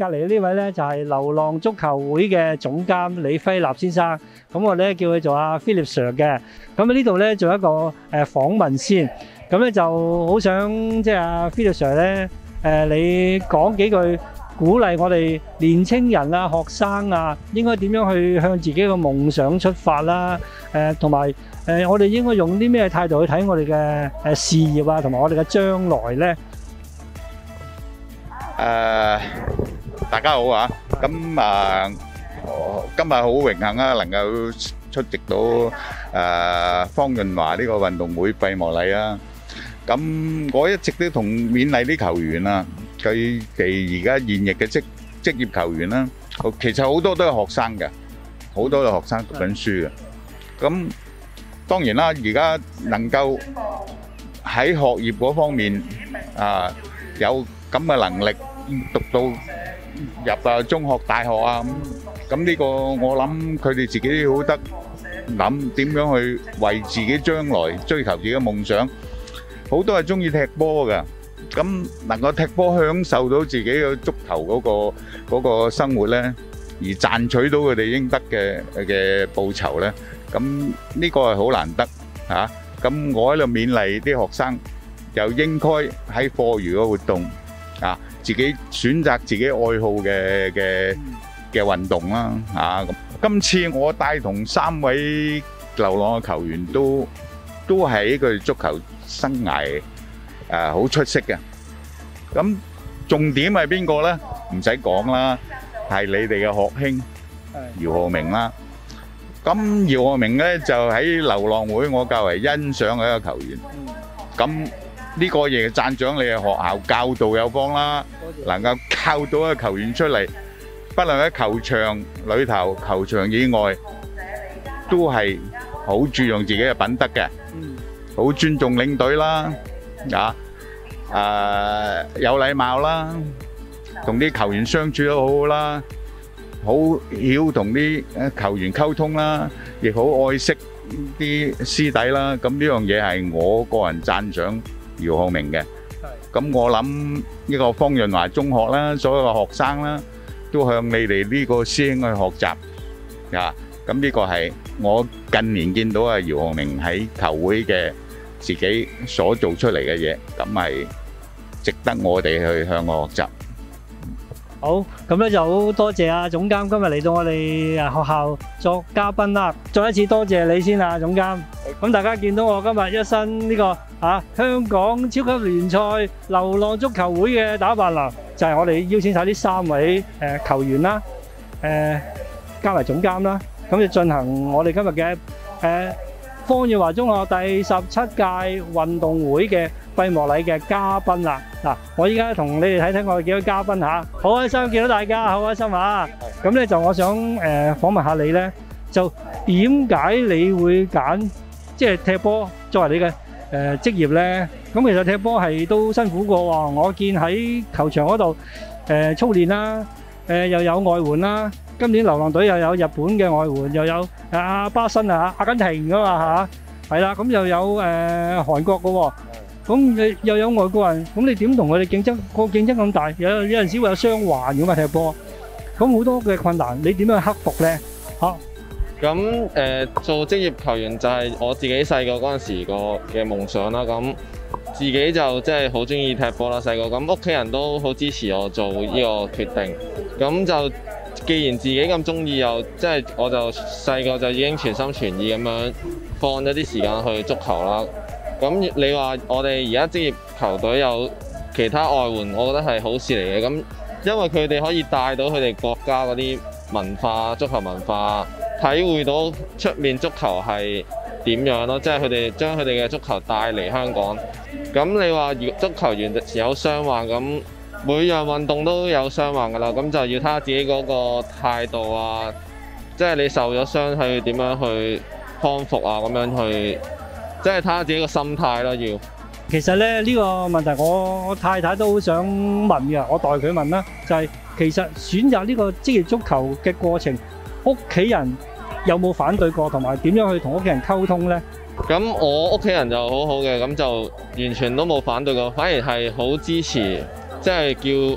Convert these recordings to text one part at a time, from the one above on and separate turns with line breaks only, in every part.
隔離呢位咧就係流浪足球會嘅總監李輝立先生，咁我咧叫佢做阿 Philip Sir 嘅。咁呢度咧做一個訪問先，咁咧就好想即係阿 Philip Sir 咧你講幾句鼓勵我哋年青人啊、學生啊，應該點樣去向自己嘅夢想出發啦？同埋我哋應該用啲咩態度去睇我哋嘅事業啊，同埋我哋嘅將來咧？
大家好啊！咁今日好榮幸啊，能夠出席到方潤華呢個運動會閉幕禮啊！咁我一直都同勉勵啲球員啊，佢哋而家現役嘅職業球員啦，其實好多都係學生嘅，好多都係學生讀緊書嘅。咁當然啦，而家能夠喺學業嗰方面有咁嘅能力讀到入中學、大學啊咁呢個我諗佢哋自己好得諗點樣去為自己將來追求自己嘅夢想。好多係中意踢波㗎，咁能夠踢波享受到自己嘅足球嗰個生活咧，而賺取到佢哋應得嘅報酬咧，咁呢個係好難得嚇。咁我喺度勉勵啲學生，又應該喺課餘嘅活動自己選擇自己愛好嘅運動啦咁今次我帶同3位流浪嘅球員都係佢足球生涯好出色嘅。咁重點係邊個咧？唔使講啦，係你哋嘅學兄姚浩明啦。咁姚浩明咧就喺流浪會，我較為欣賞嘅一個球員。咁呢個亦讚獎你嘅學校教導有方啦，能夠教到一個球員出嚟，不論喺球場裏頭、球場以外，都係好注重自己嘅品德嘅，好尊重領隊啦，有禮貌啦，同啲球員相處都好好啦，好曉同啲球員溝通啦，亦好愛惜啲師弟啦。咁呢樣嘢係我個人讚賞姚浩明嘅。咁我諗呢個方潤華中學啦，所有嘅學生啦，都向你哋呢個師兄去學習。咁呢個係我近年見到姚浩明喺球會嘅自己所做出嚟嘅嘢，咁係值得我哋去向我學習。
好，咁咧就好多謝阿總監今日嚟到我哋學校作嘉賓啦。再一次多謝你先啊，總監。咁大家見到我今日一身呢個香港超級聯賽流浪足球會嘅打扮啦，就係我哋邀請晒呢3位球員啦，加埋總監啦，咁就進行我哋今日嘅方潤華中學第17屆運動會嘅閉幕禮嘅嘉賓啦。嗱，我依家同你哋睇睇我哋幾位嘉賓嚇，好開心見到大家，好開心啊！咁咧就我想訪問下你咧，就點解你會揀即係踢波作為你嘅職業咧？咁其實踢波係都辛苦過喎，我見喺球場嗰度操練啦，又有外援啦。今年流浪隊又有日本嘅外援，又有阿巴新阿根廷噶嘛係啦，咁又有韓國嘅喎，咁你又有外國人，咁你點同佢哋競爭？個競爭咁大，有陣時會有傷患㗎嘛踢波，咁好多嘅困難，你點樣克服咧？
咁做職業球員就係我自己細個嗰陣時個嘅夢想啦。咁自己就即係好中意踢波啦，細個咁屋企人都好支持我做呢個決定。咁就既然自己咁中意，又即係我就細個就已經全心全意咁樣放咗啲時間去足球啦。咁你話我哋而家職業球隊有其他外援，我覺得係好事嚟嘅。咁因為佢哋可以帶到佢哋國家嗰啲文化、足球文化，體會到出面足球係點樣咯，即係佢哋將佢哋嘅足球帶嚟香港。咁你話足球員有傷患，咁每樣運動都有傷患㗎啦，咁就要睇下自己嗰個態度啊，即係你受咗傷去點樣去康復啊，咁樣去即係睇下自己個心態啦。要
其實咧呢個問題我太太都好想問嘅，我代佢問啦，就係其實選擇呢個職業足球嘅過程，屋企人有冇反對過，同埋點樣去同屋企人溝通呢？
咁我屋企人就好好嘅，咁就完全都冇反對過，反而係好支持，即係叫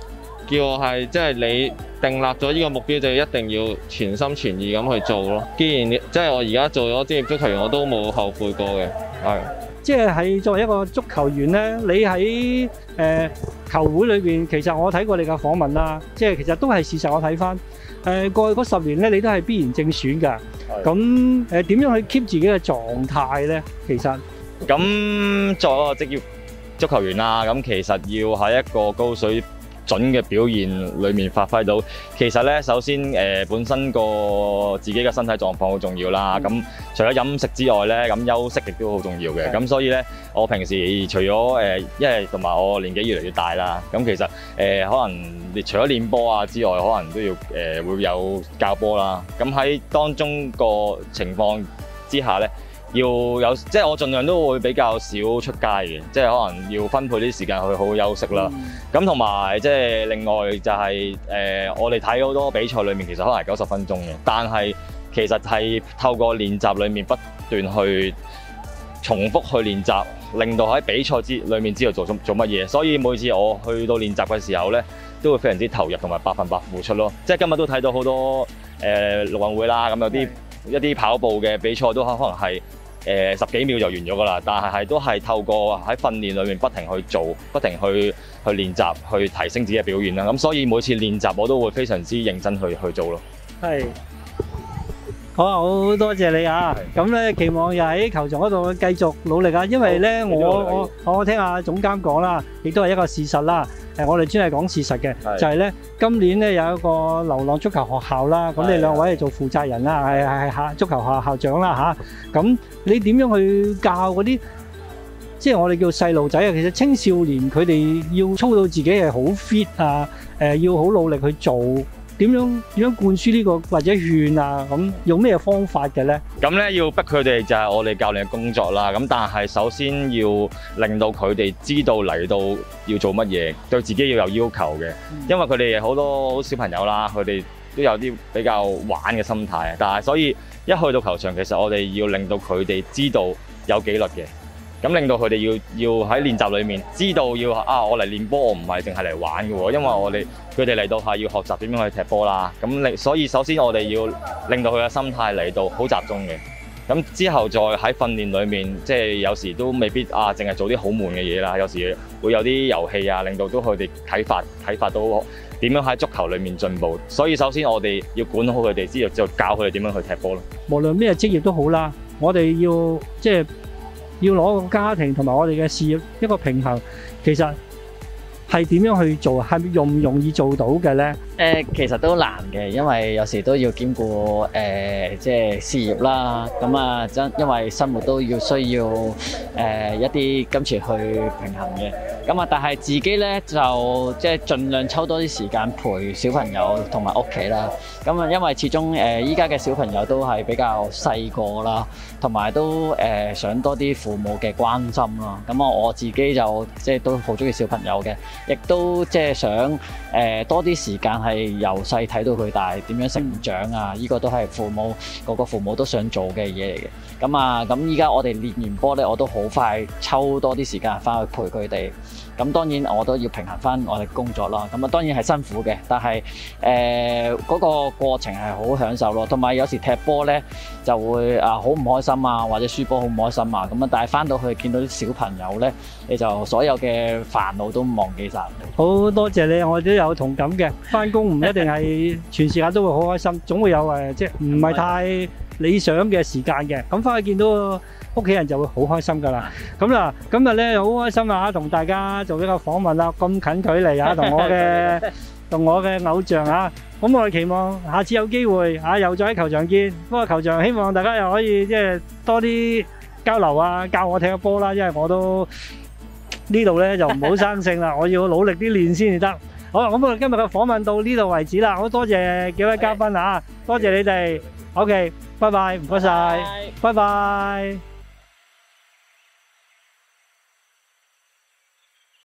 叫我係即係你訂立咗呢個目標就一定要全心全意咁去做咯。既然即係我而家做咗職業足球員，我都冇後悔過嘅，係。
即係作為一個足球員咧，你喺球會裏邊，其實我睇過你嘅訪問啦，即係其實都係事實。我睇翻過去嗰10年咧，你都係必然正選㗎。咁點樣去 keep 自己嘅狀態咧？其實
咁作為一個職業足球員啦，咁其實要喺一個高水準嘅表現裏面發揮到，其實咧首先本身個自己嘅身體狀況好重要啦。咁除咗飲食之外咧，咁休息亦都好重要嘅。咁所以咧，我平時除咗因為同埋我年紀越嚟越大啦，咁其實可能除咗練波啊之外，可能都要會有教波啦。咁喺當中個情況之下咧，要有即係我盡量都會比較少出街嘅，即係可能要分配啲時間去好好休息啦。咁同埋即係另外就係我哋睇好多比賽裏面，其實可能係90分鐘嘅，但係其實係透過練習裏面不斷去重複去練習，令到喺比賽裏面知道做乜嘢。所以每次我去到練習嘅時候咧，都會非常之投入同埋100%付出咯。即係今日都睇到好多陸運會啦，咁有一啲跑步嘅比賽都可能係10幾秒就完咗㗎啦，但係都係透過喺訓練裏面不停去做，不停去練習，去提升自己嘅表現啦。咁所以每次練習我都會非常之認真去做咯。
係。好啊，好多謝你啊！咁咧期望又喺球場嗰度繼續努力啊！因為咧我聽阿總監講啦，亦都係一個事實啦。我哋專係講事實嘅，就係咧今年咧有一個流浪足球學校啦，咁你兩位係做負責人啦，係足球學校校長啦嚇。咁你點樣去教嗰啲即係我哋叫細路仔啊？其實青少年佢哋要操到自己係好 fit 啊，要好努力去做。點樣灌輸呢個或者勸啊？咁用咩方法嘅咧？
咁咧要逼佢哋就係我哋教練嘅工作啦。咁但係首先要令到佢哋知道嚟到要做乜嘢，對自己要有要求嘅。因為佢哋好多小朋友啦，佢哋都有啲比較玩嘅心態。但係所以一去到球場，其實我哋要令到佢哋知道有紀律嘅。咁令到佢哋要喺練習裏面知道我嚟練波，我唔係淨係嚟玩嘅喎，因為佢哋嚟到係要學習點樣去踢波啦。所以首先我哋要令到佢嘅心態嚟到好集中嘅。咁之後再喺訓練裏面，即係有時都未必淨係做啲好悶嘅嘢啦。有時會有啲遊戲啊，令到佢哋啟發到點樣喺足球裏面進步。所以首先我哋要管好佢哋，之後就教佢哋點樣去踢波咯。
無論咩職業都好啦，我哋要攞個家庭同埋我哋嘅事業一個平衡，其實係點樣去做？係容唔容易做到嘅咧？
其實都難嘅，因為有時都要兼顧即係事業啦。咁啊，因為生活都需要一啲金錢去平衡嘅。咁啊，但係自己咧就即係盡量抽多啲時間陪小朋友同埋屋企啦。咁啊，因為始終依家嘅小朋友都係比較細個啦，同埋都想多啲父母嘅關心啦。咁我自己就即係都好中意小朋友嘅，亦都即係想多啲時間係由細睇到佢大點樣成長啊！呢個都係個個父母都想做嘅嘢嚟嘅。咁依家我哋練完波咧，我都好快抽多啲時間翻去陪佢哋。咁當然我都要平衡翻我哋工作啦。咁啊當然係辛苦嘅，但係嗰個過程係好享受咯。同埋有時踢波咧就會好唔開心啊，或者輸波好唔開心啊。咁啊，但係翻到去見到啲小朋友咧，你就所有嘅煩惱都忘記晒。
好多謝你，我都有同感嘅。翻工唔一定係全時間都會好開心，總會有即係唔係太理想嘅時間嘅。咁翻去見到屋企人就會好開心㗎啦。咁嗱，今日咧好開心啊，同大家做一個訪問啦，咁近距離啊，同我嘅偶像啊。咁我哋期望下次有機會又再喺球場見。不過球場希望大家又可以即係多啲交流啊，教我踢個波啦，因為我都呢度咧就唔好生性啦，我要努力啲練先至得。好啦，咁我哋今日嘅訪問到呢度為止啦。好多謝幾位嘉賓啊，多謝你哋。OK，拜拜，唔該晒，拜拜。